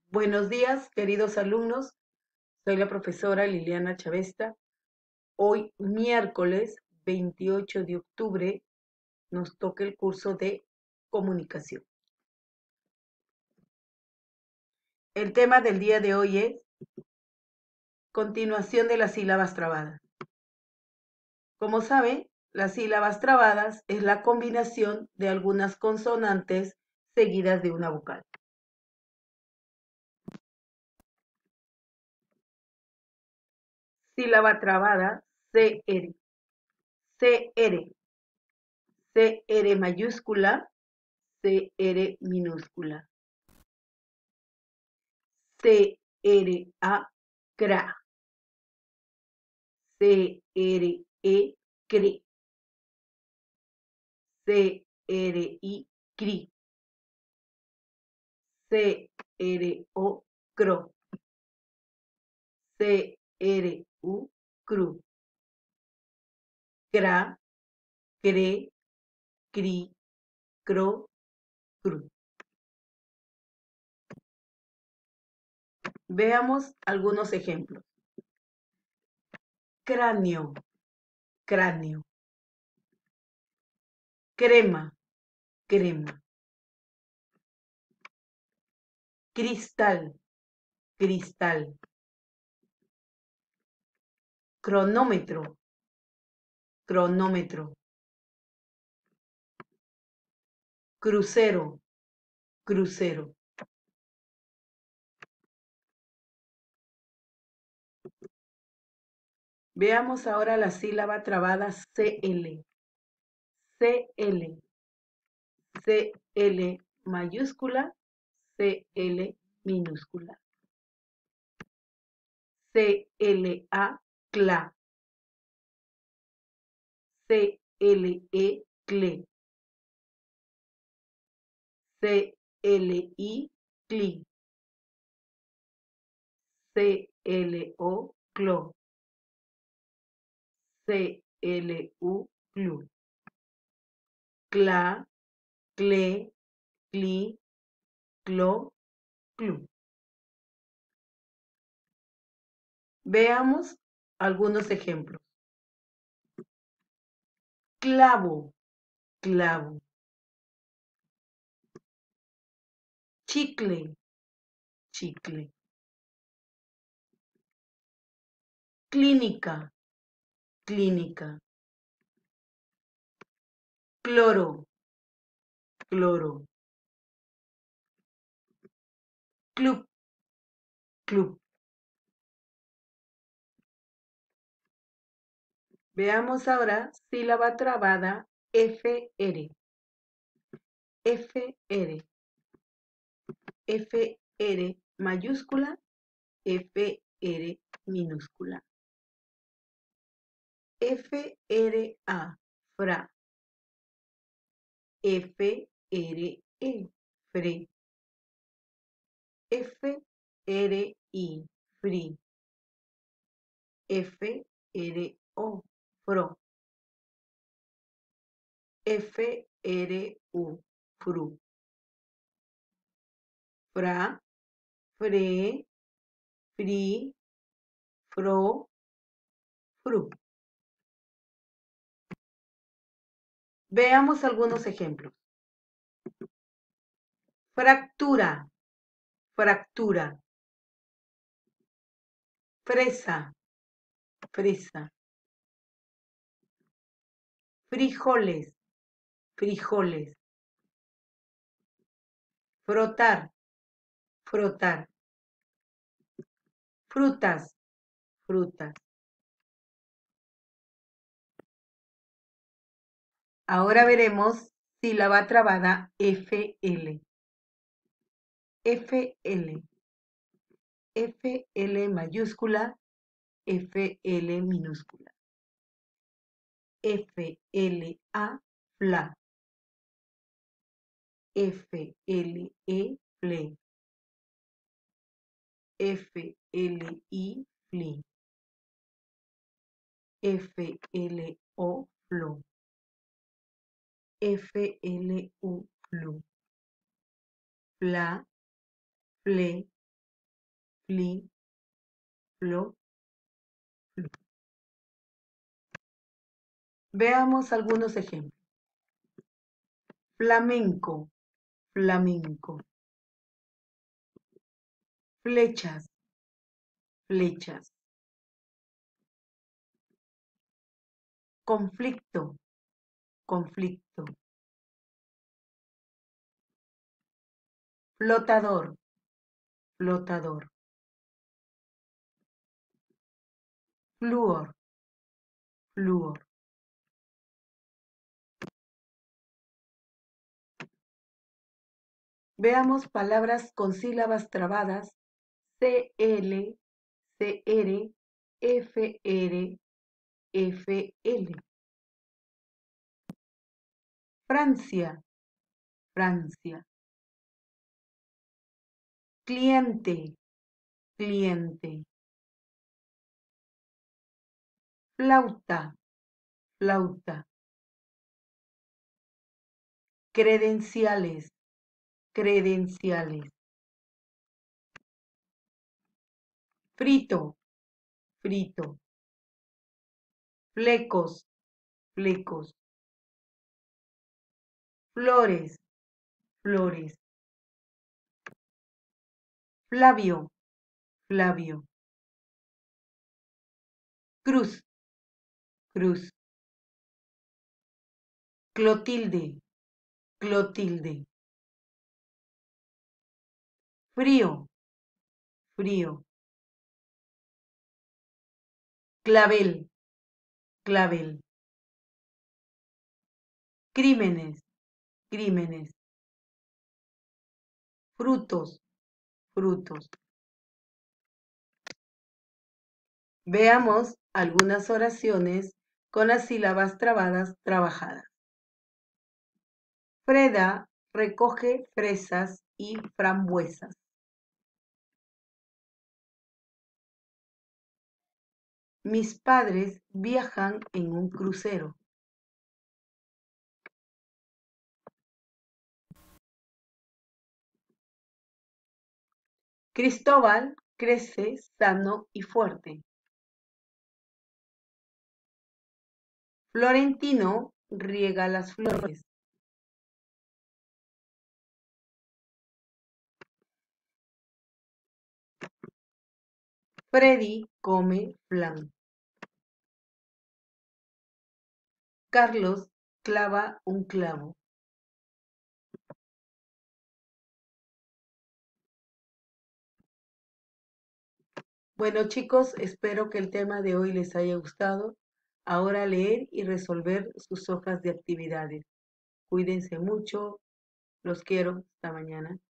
Buenos días, queridos alumnos. Soy la profesora Liliana Chavesta. Hoy, miércoles 28 de octubre, nos toca el curso de comunicación. El tema del día de hoy es continuación de las sílabas trabadas. Como saben, las sílabas trabadas es la combinación de algunas consonantes seguidas de una vocal. Sílaba trabada, CR. CR. CR mayúscula, CR minúscula. CRA, CRA. CRE, CRE. CRI, CRI. CRO, CRO. CRU, CRU. CRA, CRE, CRI, CRO, CRU. Veamos algunos ejemplos. Cráneo, cráneo. Crema, crema. Cristal, cristal. Cronómetro, cronómetro. Crucero, crucero. Veamos ahora la sílaba trabada CL. CL. CL mayúscula, CL minúscula. CLA, CLA. CLE, CLE. CLI, CLI. CLO, CLO. CLU, CLU. CLA, CLE, CLI, CLO, CLU. Veamos algunos ejemplos. Clavo, clavo. Chicle, chicle. Clínica, clínica. Cloro, cloro. Club, club. Veamos ahora sílaba trabada FR. FR. FR mayúscula, FR minúscula. FRA, fra. FRE, fre. FRI, free. FRO, fro. FRU, fru. Fra, fre, fri, fro, fru. Veamos algunos ejemplos. Fractura, fractura. Fresa, fresa. Frijoles, frijoles. Frotar, frotar. Frutas, frutas. Ahora veremos sílaba trabada FL. FL. FL mayúscula, FL minúscula. FLA, fla. FLE, fle. FLI, fli. FLO, flo. FLU, flu. Fla, fle, fli, flo, flu. Veamos algunos ejemplos. Flamenco, flamenco. Flechas, flechas. Conflicto, conflicto. Flotador, flotador. Flúor, flúor. Veamos palabras con sílabas trabadas: CL, CR, FR, FL. Francia, Francia. Cliente, cliente. Flauta, flauta. Credenciales, credenciales. Frito, frito. Flecos, flecos. Flores, flores. Flavio, Flavio. Cruz, cruz. Clotilde, Clotilde. Frío, frío. Clavel, clavel. Crímenes, crímenes. Frutos, frutos. Veamos algunas oraciones con las sílabas trabadas trabajadas. Freda recoge fresas y frambuesas. Mis padres viajan en un crucero. Cristóbal crece sano y fuerte. Florentino riega las flores. Freddy come flan. Carlos clava un clavo. Bueno, chicos, espero que el tema de hoy les haya gustado. Ahora leer y resolver sus hojas de actividades. Cuídense mucho. Los quiero. Hasta mañana.